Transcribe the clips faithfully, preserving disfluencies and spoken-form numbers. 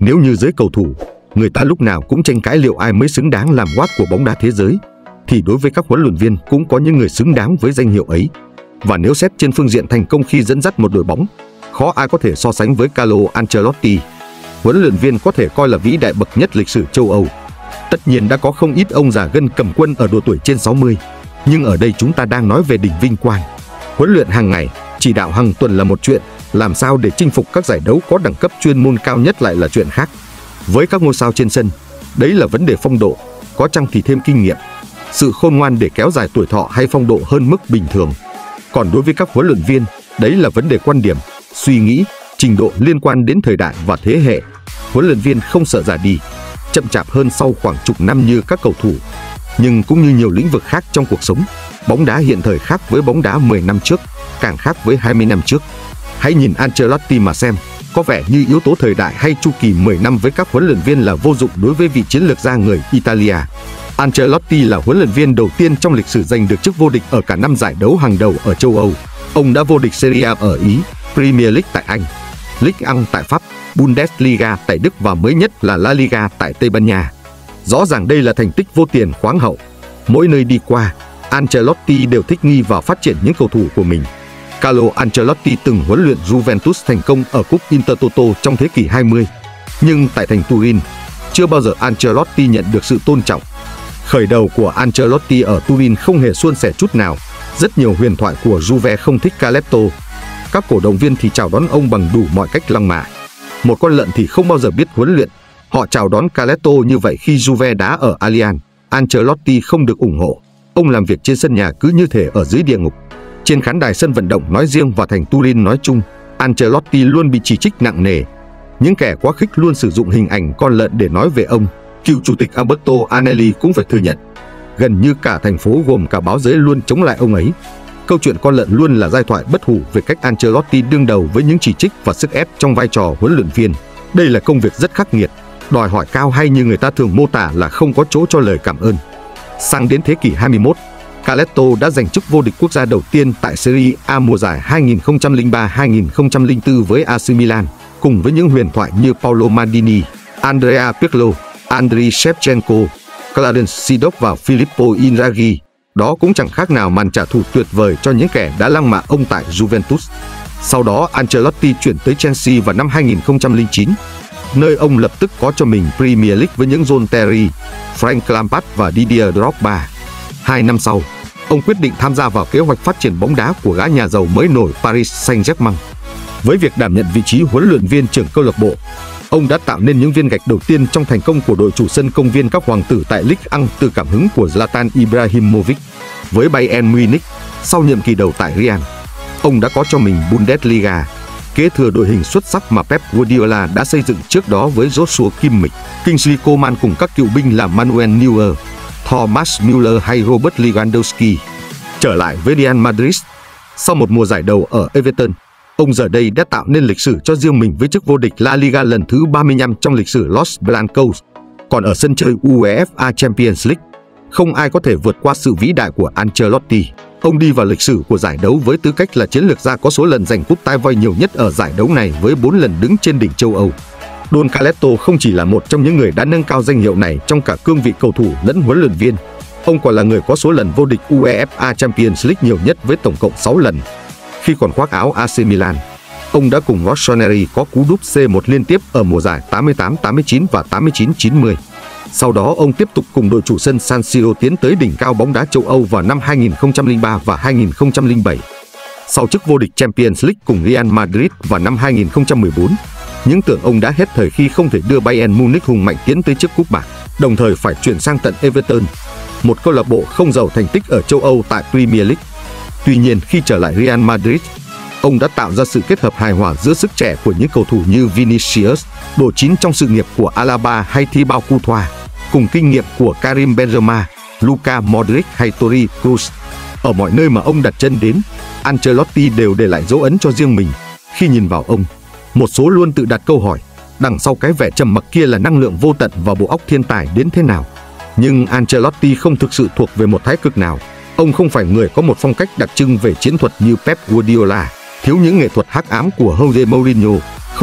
Nếu như giới cầu thủ, người ta lúc nào cũng tranh cãi liệu ai mới xứng đáng làm gót của bóng đá thế giới, thì đối với các huấn luyện viên cũng có những người xứng đáng với danh hiệu ấy. Và nếu xét trên phương diện thành công khi dẫn dắt một đội bóng, khó ai có thể so sánh với Carlo Ancelotti. Huấn luyện viên có thể coi là vĩ đại bậc nhất lịch sử châu Âu. Tất nhiên đã có không ít ông già gân cầm quân ở độ tuổi trên sáu mươi, nhưng ở đây chúng ta đang nói về đỉnh vinh quang. Huấn luyện hàng ngày, chỉ đạo hàng tuần là một chuyện, làm sao để chinh phục các giải đấu có đẳng cấp chuyên môn cao nhất lại là chuyện khác. Với các ngôi sao trên sân, đấy là vấn đề phong độ, có chăng thì thêm kinh nghiệm, sự khôn ngoan để kéo dài tuổi thọ hay phong độ hơn mức bình thường. Còn đối với các huấn luyện viên, đấy là vấn đề quan điểm, suy nghĩ, trình độ liên quan đến thời đại và thế hệ. Huấn luyện viên không sợ già đi, chậm chạp hơn sau khoảng chục năm như các cầu thủ. Nhưng cũng như nhiều lĩnh vực khác trong cuộc sống, bóng đá hiện thời khác với bóng đá mười năm trước, càng khác với hai mươi năm trước. Hãy nhìn Ancelotti mà xem, có vẻ như yếu tố thời đại hay chu kỳ mười năm với các huấn luyện viên là vô dụng đối với vị chiến lược gia người Italia. Ancelotti là huấn luyện viên đầu tiên trong lịch sử giành được chức vô địch ở cả năm giải đấu hàng đầu ở châu Âu. Ông đã vô địch Serie A ở Ý, Premier League tại Anh, Ligue một tại Pháp, Bundesliga tại Đức và mới nhất là La Liga tại Tây Ban Nha. Rõ ràng đây là thành tích vô tiền khoáng hậu. Mỗi nơi đi qua, Ancelotti đều thích nghi và phát triển những cầu thủ của mình. Carlo Ancelotti từng huấn luyện Juventus thành công ở cúp Intertoto trong thế kỷ hai mươi. Nhưng tại thành Turin, chưa bao giờ Ancelotti nhận được sự tôn trọng. Khởi đầu của Ancelotti ở Turin không hề suôn sẻ chút nào. Rất nhiều huyền thoại của Juve không thích Carletto. Các cổ động viên thì chào đón ông bằng đủ mọi cách lăng mạ. Một con lợn thì không bao giờ biết huấn luyện. Họ chào đón Carletto như vậy khi Juve đá ở Allianz. Ancelotti không được ủng hộ. Ông làm việc trên sân nhà cứ như thể ở dưới địa ngục. Trên khán đài sân vận động nói riêng và thành Turin nói chung, Ancelotti luôn bị chỉ trích nặng nề. Những kẻ quá khích luôn sử dụng hình ảnh con lợn để nói về ông. Cựu chủ tịch Alberto Anelli cũng phải thừa nhận. Gần như cả thành phố gồm cả báo giới luôn chống lại ông ấy. Câu chuyện con lợn luôn là giai thoại bất hủ về cách Ancelotti đương đầu với những chỉ trích và sức ép trong vai trò huấn luyện viên. Đây là công việc rất khắc nghiệt, đòi hỏi cao hay như người ta thường mô tả là không có chỗ cho lời cảm ơn. Sang đến thế kỷ hai mươi mốt, Carletto đã giành chức vô địch quốc gia đầu tiên tại Serie A mùa giải hai nghìn không trăm lẻ ba hai nghìn không trăm lẻ tư với a xê Milan, cùng với những huyền thoại như Paolo Maldini, Andrea Pirlo, Andriy Shevchenko, Clarence Seedorf và Filippo Inzaghi. Đó cũng chẳng khác nào màn trả thù tuyệt vời cho những kẻ đã lăng mạ ông tại Juventus. Sau đó Ancelotti chuyển tới Chelsea vào năm hai nghìn không trăm lẻ chín, nơi ông lập tức có cho mình Premier League với những John Terry, Frank Lampard và Didier Drogba. Hai năm sau, ông quyết định tham gia vào kế hoạch phát triển bóng đá của gã nhà giàu mới nổi Paris Saint-Germain. Với việc đảm nhận vị trí huấn luyện viên trưởng câu lạc bộ, ông đã tạo nên những viên gạch đầu tiên trong thành công của đội chủ sân công viên các hoàng tử tại Ligue một từ cảm hứng của Zlatan Ibrahimovic. Với Bayern Munich, sau nhiệm kỳ đầu tại Real, ông đã có cho mình Bundesliga, kế thừa đội hình xuất sắc mà Pep Guardiola đã xây dựng trước đó với Joshua Kimmich, Kingsley Coman cùng các cựu binh là Manuel Neuer, Thomas Müller hay Robert Lewandowski. Trở lại với Real Madrid, sau một mùa giải đầu ở Everton, ông giờ đây đã tạo nên lịch sử cho riêng mình với chức vô địch La Liga lần thứ ba mươi lăm trong lịch sử Los Blancos. Còn ở sân chơi UEFA Champions League, không ai có thể vượt qua sự vĩ đại của Ancelotti. Ông đi vào lịch sử của giải đấu với tư cách là chiến lược gia có số lần giành cúp tai voi nhiều nhất ở giải đấu này với bốn lần đứng trên đỉnh châu Âu. Don Carletto không chỉ là một trong những người đã nâng cao danh hiệu này trong cả cương vị cầu thủ lẫn huấn luyện viên. Ông còn là người có số lần vô địch UEFA Champions League nhiều nhất với tổng cộng sáu lần. Khi còn khoác áo a xê Milan, ông đã cùng Rossoneri có cú đúp C một liên tiếp ở mùa giải tám mươi tám tám mươi chín và tám mươi chín chín mươi. Sau đó ông tiếp tục cùng đội chủ sân San Siro tiến tới đỉnh cao bóng đá châu Âu vào năm hai nghìn không trăm lẻ ba và hai nghìn không trăm lẻ bảy. Sau chức vô địch Champions League cùng Real Madrid vào năm hai nghìn không trăm mười bốn, những tưởng ông đã hết thời khi không thể đưa Bayern Munich hùng mạnh tiến tới chức cúp bạc, đồng thời phải chuyển sang tận Everton, một câu lạc bộ không giàu thành tích ở châu Âu tại Premier League. Tuy nhiên khi trở lại Real Madrid, ông đã tạo ra sự kết hợp hài hòa giữa sức trẻ của những cầu thủ như Vinicius, độ chín trong sự nghiệp của Alaba hay Thibaut Courtois, cùng kinh nghiệm của Karim Benzema, Luka Modric hay Toni Kroos. Ở mọi nơi mà ông đặt chân đến, Ancelotti đều để lại dấu ấn cho riêng mình. Khi nhìn vào ông, một số luôn tự đặt câu hỏi, đằng sau cái vẻ trầm mặc kia là năng lượng vô tận và bộ óc thiên tài đến thế nào. Nhưng Ancelotti không thực sự thuộc về một thái cực nào. Ông không phải người có một phong cách đặc trưng về chiến thuật như Pep Guardiola, thiếu những nghệ thuật hắc ám của Jose Mourinho, không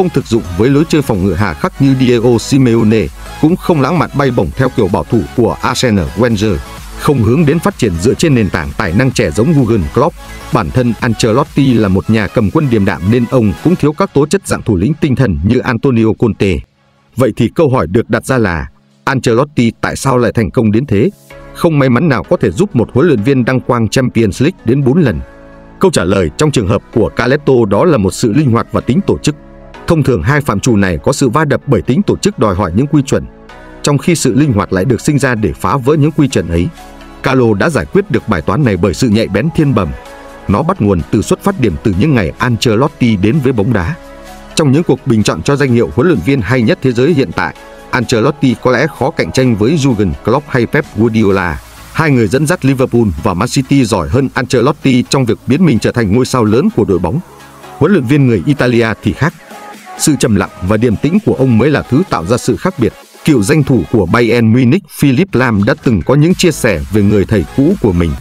không thực dụng với lối chơi phòng ngự hà khắc như Diego Simeone, cũng không lãng mạn bay bổng theo kiểu bảo thủ của Arsene Wenger, không hướng đến phát triển dựa trên nền tảng tài năng trẻ giống Jurgen Klopp. Bản thân Ancelotti là một nhà cầm quân điềm đạm nên ông cũng thiếu các tố chất dạng thủ lĩnh tinh thần như Antonio Conte. Vậy thì câu hỏi được đặt ra là Ancelotti tại sao lại thành công đến thế? Không may mắn nào có thể giúp một huấn luyện viên đăng quang Champions League đến bốn lần? Câu trả lời trong trường hợp của Carleto đó là một sự linh hoạt và tính tổ chức. Thông thường hai phạm trù này có sự va đập bởi tính tổ chức đòi hỏi những quy chuẩn, trong khi sự linh hoạt lại được sinh ra để phá vỡ những quy chuẩn ấy. Carlo đã giải quyết được bài toán này bởi sự nhạy bén thiên bẩm. Nó bắt nguồn từ xuất phát điểm từ những ngày Ancelotti đến với bóng đá. Trong những cuộc bình chọn cho danh hiệu huấn luyện viên hay nhất thế giới hiện tại, Ancelotti có lẽ khó cạnh tranh với Jurgen Klopp hay Pep Guardiola. Hai người dẫn dắt Liverpool và Man City giỏi hơn Ancelotti trong việc biến mình trở thành ngôi sao lớn của đội bóng. Huấn luyện viên người Italia thì khác. Sự trầm lặng và điềm tĩnh của ông mới là thứ tạo ra sự khác biệt. Cựu danh thủ của Bayern Munich Philipp Lahm đã từng có những chia sẻ về người thầy cũ của mình.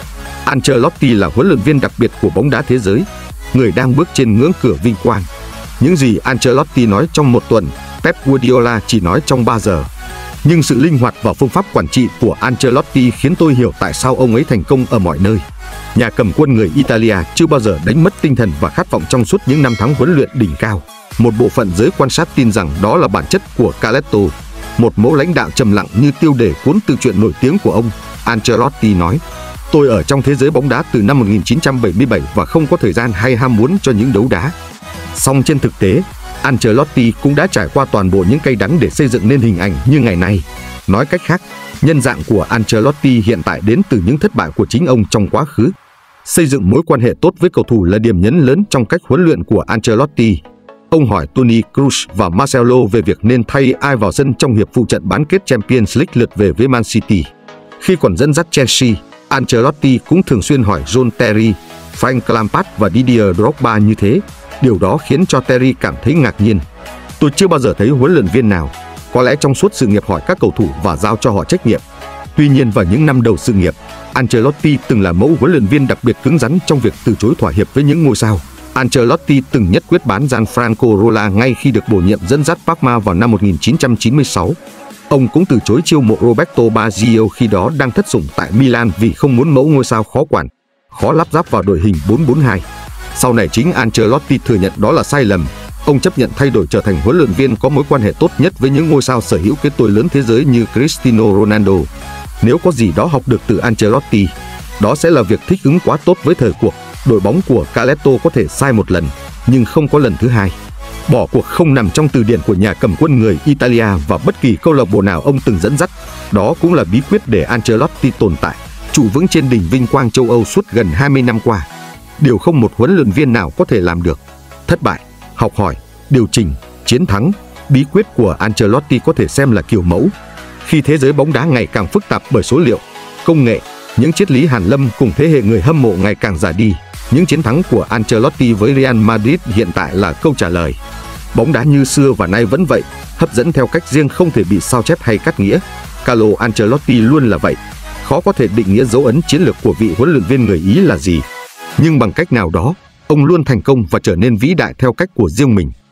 Ancelotti là huấn luyện viên đặc biệt của bóng đá thế giới, người đang bước trên ngưỡng cửa vinh quang. Những gì Ancelotti nói trong một tuần, Pep Guardiola chỉ nói trong ba giờ. Nhưng sự linh hoạt và phương pháp quản trị của Ancelotti khiến tôi hiểu tại sao ông ấy thành công ở mọi nơi. Nhà cầm quân người Italia chưa bao giờ đánh mất tinh thần và khát vọng trong suốt những năm tháng huấn luyện đỉnh cao. Một bộ phận giới quan sát tin rằng đó là bản chất của Carleto, một mẫu lãnh đạo trầm lặng như tiêu đề cuốn tự truyện nổi tiếng của ông. Ancelotti nói: "Tôi ở trong thế giới bóng đá từ năm một nghìn chín trăm bảy mươi bảy và không có thời gian hay ham muốn cho những đấu đá." Song trên thực tế, Ancelotti cũng đã trải qua toàn bộ những cay đắng để xây dựng nên hình ảnh như ngày nay. Nói cách khác, nhân dạng của Ancelotti hiện tại đến từ những thất bại của chính ông trong quá khứ. Xây dựng mối quan hệ tốt với cầu thủ là điểm nhấn lớn trong cách huấn luyện của Ancelotti. Ông hỏi Toni Kroos và Marcelo về việc nên thay ai vào sân trong hiệp phụ trận bán kết Champions League lượt về với Man City. Khi còn dẫn dắt Chelsea, Ancelotti cũng thường xuyên hỏi John Terry, Frank Lampard và Didier Drogba như thế. Điều đó khiến cho Terry cảm thấy ngạc nhiên. "Tôi chưa bao giờ thấy huấn luyện viên nào, có lẽ trong suốt sự nghiệp hỏi các cầu thủ và giao cho họ trách nhiệm." Tuy nhiên vào những năm đầu sự nghiệp, Ancelotti từng là mẫu huấn luyện viên đặc biệt cứng rắn trong việc từ chối thỏa hiệp với những ngôi sao. Ancelotti từng nhất quyết bán Gianfranco Rolla ngay khi được bổ nhiệm dẫn dắt Parma vào năm một nghìn chín trăm chín mươi sáu. Ông cũng từ chối chiêu mộ Roberto Baggio khi đó đang thất sủng tại Milan vì không muốn mẫu ngôi sao khó quản, khó lắp ráp vào đội hình bốn bốn hai. Sau này chính Ancelotti thừa nhận đó là sai lầm. Ông chấp nhận thay đổi trở thành huấn luyện viên có mối quan hệ tốt nhất với những ngôi sao sở hữu cái tôi lớn thế giới như Cristiano Ronaldo. Nếu có gì đó học được từ Ancelotti, đó sẽ là việc thích ứng quá tốt với thời cuộc. Đội bóng của Carleto có thể sai một lần, nhưng không có lần thứ hai. Bỏ cuộc không nằm trong từ điển của nhà cầm quân người Italia và bất kỳ câu lạc bộ nào ông từng dẫn dắt. Đó cũng là bí quyết để Ancelotti tồn tại, trụ vững trên đỉnh vinh quang châu Âu suốt gần hai mươi năm qua. Điều không một huấn luyện viên nào có thể làm được: thất bại, học hỏi, điều chỉnh, chiến thắng. Bí quyết của Ancelotti có thể xem là kiểu mẫu. Khi thế giới bóng đá ngày càng phức tạp bởi số liệu, công nghệ, những triết lý hàn lâm cùng thế hệ người hâm mộ ngày càng già đi, những chiến thắng của Ancelotti với Real Madrid hiện tại là câu trả lời. Bóng đá như xưa và nay vẫn vậy, hấp dẫn theo cách riêng không thể bị sao chép hay cắt nghĩa. Carlo Ancelotti luôn là vậy. Khó có thể định nghĩa dấu ấn chiến lược của vị huấn luyện viên người Ý là gì. Nhưng bằng cách nào đó, ông luôn thành công và trở nên vĩ đại theo cách của riêng mình.